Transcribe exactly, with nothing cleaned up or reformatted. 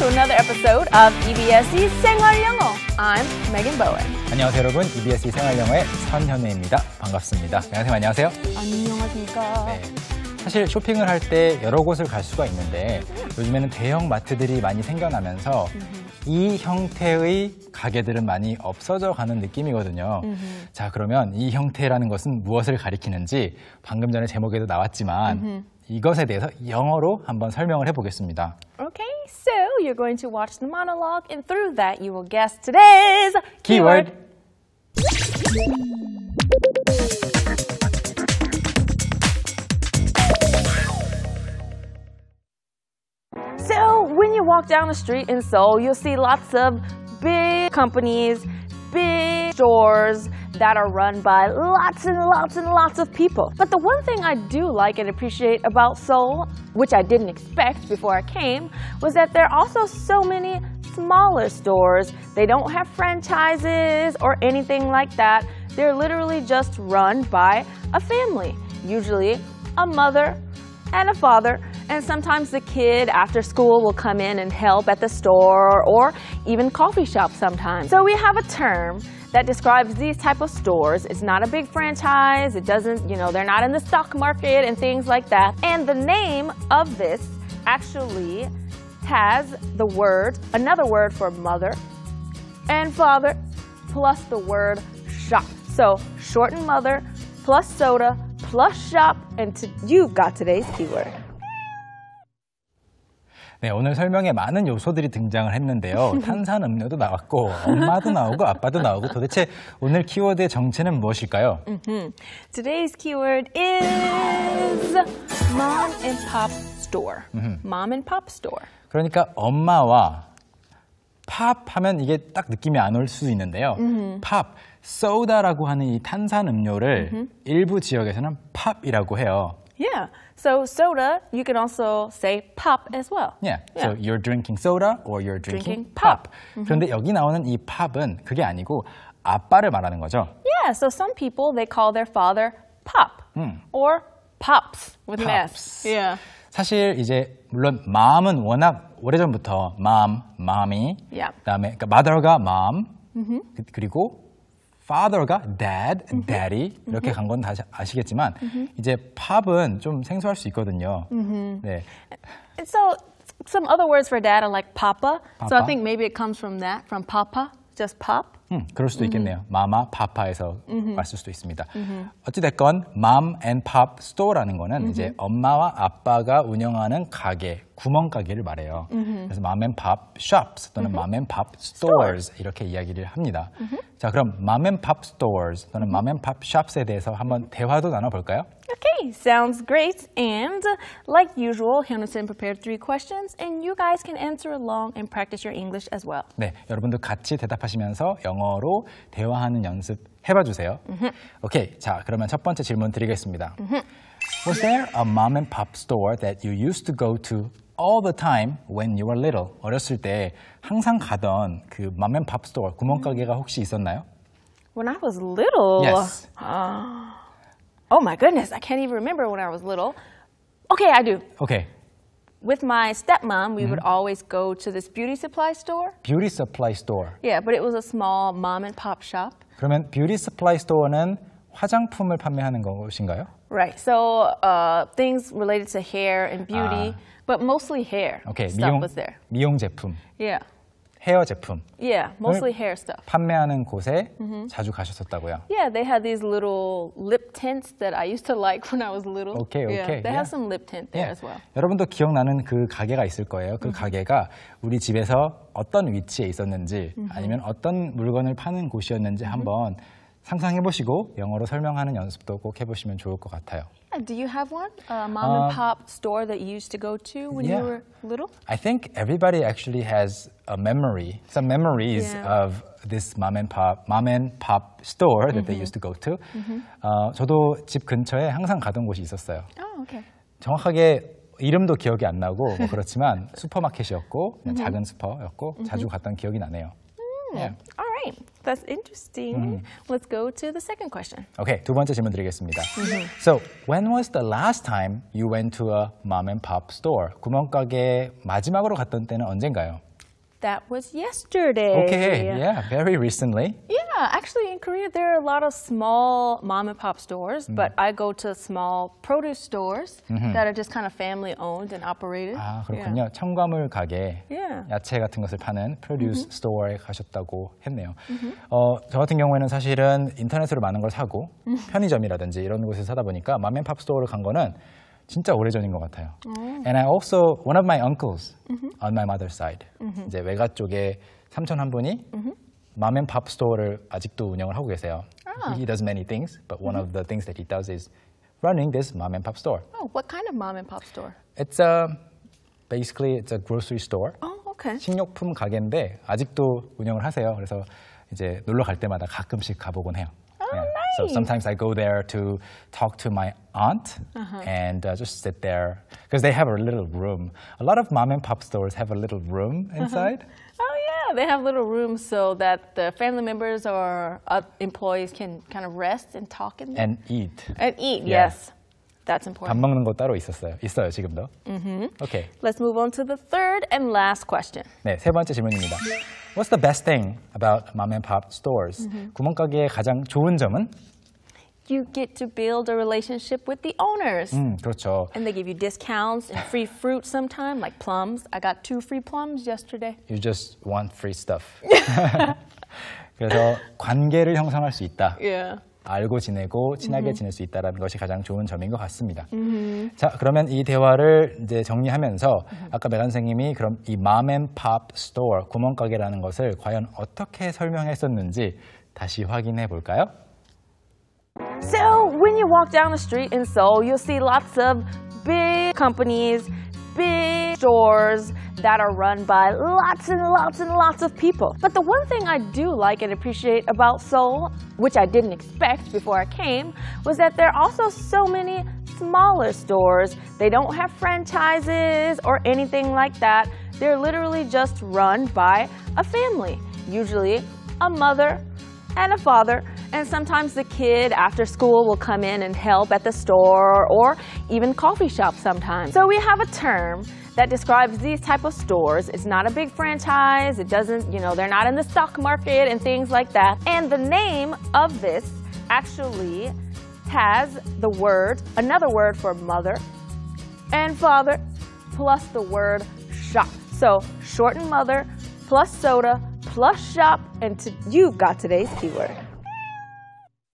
another episode of 이비에스의 생활영어. I'm Megan Bowen. 안녕하세요 여러분, 이비에스 생활영어의 선현우입니다. 반갑습니다. 안녕하세요. 안녕하세요. 안녕하십니까. 네, 사실 쇼핑을 할 때 여러 곳을 갈 수가 있는데 요즘에는 대형 마트들이 많이 생겨나면서 이 형태의 가게들은 많이 없어져 가는 느낌이거든요. 자, 그러면 이 형태라는 것은 무엇을 가리키는지 방금 전에 제목에도 나왔지만 이것에 대해서 영어로 한번 설명을 해보겠습니다. Okay, so you're going to watch the monologue, and through that you will guess today's keyword. So when you walk down the street in Seoul, you'll see lots of big companies, big stores that are run by lots and lots and lots of people. But the one thing I do like and appreciate about Seoul, which I didn't expect before I came, was that there are also so many smaller stores. They don't have franchises or anything like that. They're literally just run by a family, usually a mother and a father, and sometimes the kid after school will come in and help at the store or even coffee shop sometimes. So we have a term that describes these type of stores. It's not a big franchise. It doesn't, you know, they're not in the stock market and things like that. And the name of this actually has the word, another word for mother and father, plus the word shop. So shorten mother plus soda plus shop, and to, you've got today's keyword. 네, 오늘 설명에 많은 요소들이 등장을 했는데요. 탄산음료도 나왔고 엄마도 나오고 아빠도 나오고 도대체 오늘 키워드의 정체는 무엇일까요? Mm-hmm. Today's keyword is mom and pop store. Mm-hmm. Mom and pop store. 그러니까 엄마와 팝 하면 이게 딱 느낌이 안 올 수 있는데요. Mm-hmm. 팝, 소다라고 하는 이 탄산음료를 mm-hmm. 일부 지역에서는 팝이라고 해요. Yeah. So soda, you can also say pop as well. Yeah. yeah. So you're drinking soda or you're drinking, drinking pop. pop. Mm-hmm. 그런데 여기 나오는 이 팝은 그게 아니고 아빠를 말하는 거죠. Yeah. So some people, they call their father pop 음. or pops with an Pops. S. Yeah. 사실 이제 물론 mom은 워낙 오래전부터 mom, mommy, Yeah. 그다음에 그러니까 mother가 mom, Mm-hmm. 그, 그리고 father가 dad, Mm-hmm. daddy 이렇게 Mm-hmm. 간 건 다 아시겠지만 Mm-hmm. 이제 팝은 좀 생소할 수 있거든요. Mm-hmm. 네. And so some other words for dad are like papa. So I Papa. think maybe it comes from that, from papa, just pop. 음, 그럴 수도 있겠네요. 마마, 파파에서 Mm-hmm. 왔을 수도 있습니다. Mm-hmm. 어찌됐건 mom and pop store라는 거는 Mm-hmm. 이제 엄마와 아빠가 운영하는 가게, 구멍가게를 말해요. Mm-hmm. 그래서 mom and pop shops 또는 Mm-hmm. mom and pop stores 이렇게 이야기를 합니다. Mm-hmm. 자, 그럼 mom and pop stores 또는 mom and pop shops에 대해서 한번 대화도 나눠볼까요? Okay, sounds great. And like usual, Hyunwoo-san prepared three questions, and you guys can answer along and practice your English as well. 네, 여러분도 같이 대답하시면서 영어로 대화하는 연습 해봐 주세요. Mm-hmm. 오케이, 자, 그러면 첫 번째 질문 드리겠습니다. Mm-hmm. Was there a mom and pop store that you used to go to all the time when you were little? 어렸을 때 항상 가던 그 mom and pop store, 구멍가게가 혹시 있었나요? When I was little, Yes. uh, oh my goodness, I can't even remember when I was little. Okay, I do. 오케이. With my stepmom, we Mm-hmm. would always go to this beauty supply store. Beauty supply store. Yeah, but it was a small mom and pop shop. 그러면 beauty supply store는 화장품을 판매하는 것인가요? Right. So uh, things related to hair and beauty, 아. but mostly hair 오케이, stuff 미용 was there. 미용 제품, Yeah. 헤어 제품 Yeah, mostly hair stuff. 판매하는 곳에 자주 가셨었다고요. Yeah, they had these little lip tints that I used to like when I was little. Okay, yeah, okay, They yeah. have some lip tint there 예, as well. 여러분도 기억나는 그 가게가 있을 거예요. 그 가게가 우리 집에서 어떤 위치에 있었는지 아니면 어떤 물건을 파는 곳이었는지 한번 상상해 보시고 영어로 설명하는 연습도 꼭 해보시면 좋을 것 같아요. Yeah, do you have one? A mom and pop store that you used to go to when yeah. you were little? I think everybody actually has a memory, some memories Yeah. of this mom and pop, mom and pop store that they used to go to. 어, 저도 집 근처에 항상 가던 곳이 있었어요. Oh, okay. 정확하게 이름도 기억이 안 나고 뭐 그렇지만 슈퍼마켓이었고 그냥 작은 슈퍼였고 자주 갔던 기억이 나네요. Yeah. All right, that's interesting. Let's go to the second question. 오케이, 두 번째 질문 드리겠습니다. So, when was the last time you went to a mom and pop store? 구멍가게 마지막으로 갔던 때는 언젠가요? That was yesterday. Okay, yeah, very recently. Yeah, actually in Korea there are a lot of small mom and pop stores, but I go to small produce stores that are just kind of family owned and operated. 아, 그렇군요. 첨가물 가게, Yeah. 야채 같은 것을 파는 프로듀스 스토어에 가셨다고 했네요. 어, 저 같은 경우에는 사실은 인터넷으로 많은 걸 사고 편의점이라든지 이런 곳에서 사다 보니까 맘앤팝 스토어를 간 거는 진짜 오래전인 것 같아요. And I also, one of my uncles on my mother's side, 이제 외가 쪽에 삼촌 한 분이 맘앤팝 스토어를 아직도 운영을 하고 계세요. He does many things, but one of the things that he does is running this 맘앤팝 store. Oh, what kind of mom and pop store? It's a, basically it's a grocery store. Oh, okay. 식료품 가게인데 아직도 운영을 하세요. 그래서 이제 놀러 갈 때마다 가끔씩 가보곤 해요. Oh, Yeah. nice. So sometimes I go there to talk to my aunt Uh-huh. and uh, just sit there because they have a little room. A lot of mom and pop stores have a little room inside. Oh yeah, they have little rooms so that the family members or uh, employees can kind of rest and talk in there. And eat. And eat, Yeah. yes. That's 밥 important. 먹는 거 따로 있었어요. 있어요, 지금도. Okay. Let's move on to the third and last question. 네, 세 번째 질문입니다. What's the best thing about mom and pop stores? 구멍가게의 가장 좋은 점은? You get to build a relationship with the owners. 음, 그렇죠. And they give you discounts and free fruit sometime, like plums. I got two free plums yesterday. You just want free stuff. 그래서 관계를 형성할 수 있다. Yeah. 알고 지내고 친하게 지낼 수 있다는 것이 가장 좋은 점인 것 같습니다. 자, 그러면 이 대화를 이제 정리하면서 아까 메간 선생님이 그럼 이 mom and pop store, 구멍가게라는 것을 과연 어떻게 설명했었는지 다시 확인해 볼까요? So when you walk down the street in Seoul, you'll see lots of big companies, big stores that are run by lots and lots and lots of people. But the one thing I do like and appreciate about Seoul, which I didn't expect before I came, was that there are also so many smaller stores. They don't have franchises or anything like that. They're literally just run by a family, usually a mother and a father, and sometimes the kid after school will come in and help at the store or even coffee shop sometimes. So we have a term that describes these type of stores. It's not a big franchise. It doesn't, you know, they're not in the stock market and things like that. And the name of this actually has the word, another word for mother and father, plus the word shop. So shorten mother plus soda plus shop, and to, you've got today's keyword.